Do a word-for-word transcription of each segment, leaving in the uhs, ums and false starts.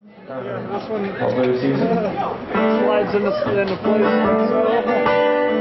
Yeah, this one Hopefully we see slides into, into place. So.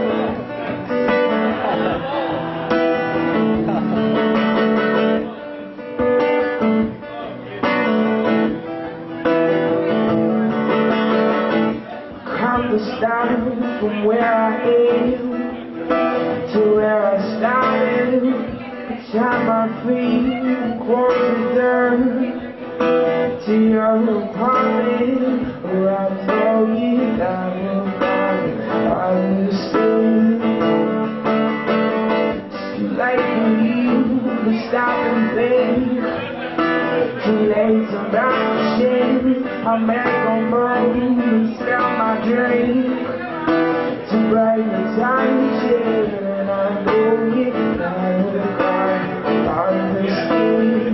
Started from where I am to where I started. Shine my feet across the dirt to your apartment where I told you that I understood. It's too late for you to stop and think. Too late to bounce shit. I'm back on mine and spell my drink to break the time shit. And I know you I would cry on this thing.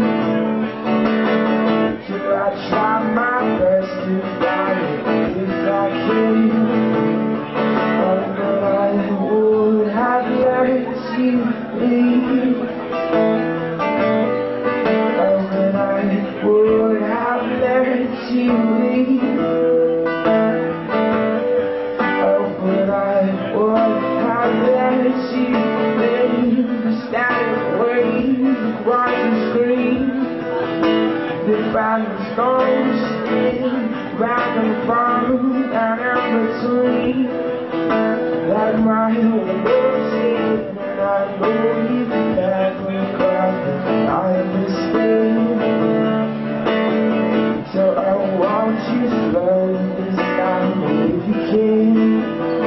So I try my best to find it if I can. Oh, but I would have let you leave. Would have let you leave. Oh, but I would have let you leave. Static waves across the screen. They find the stones spin back and forth down in between. Like my bullshit, and I know you never got I understand. So I want you slow this time if you can.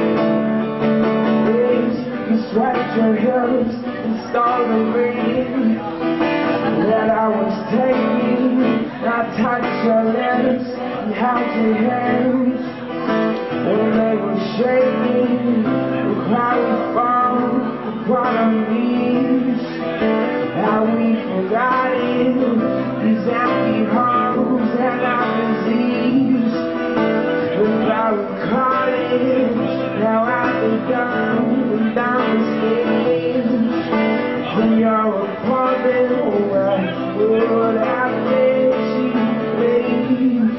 Please, you swept your hips and stole the ring that I was taking. I touched your lips and held your hands when they were shaking. The crowd would fall upon our knees. How we forgot it, these empty homes and our disease. Without college, now I think down, down the stairs. From your apartment, where would I let you leave?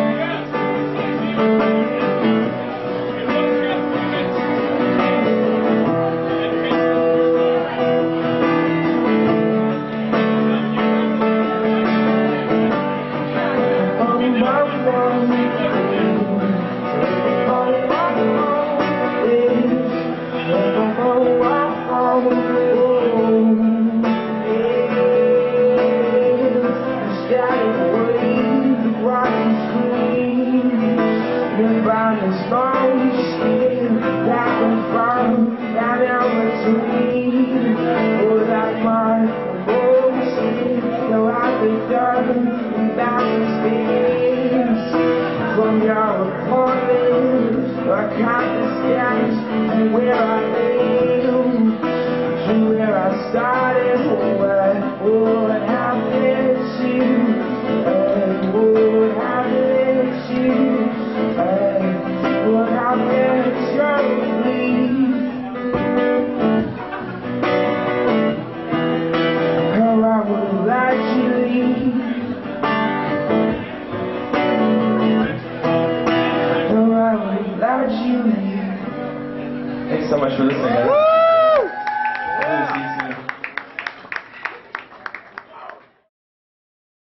From your apartment, I count the steps and where I am, to where I started, where I would have let you, I would have let you, I would have let you leave. Oh, I would let you leave. Thanks so much for listening, guys.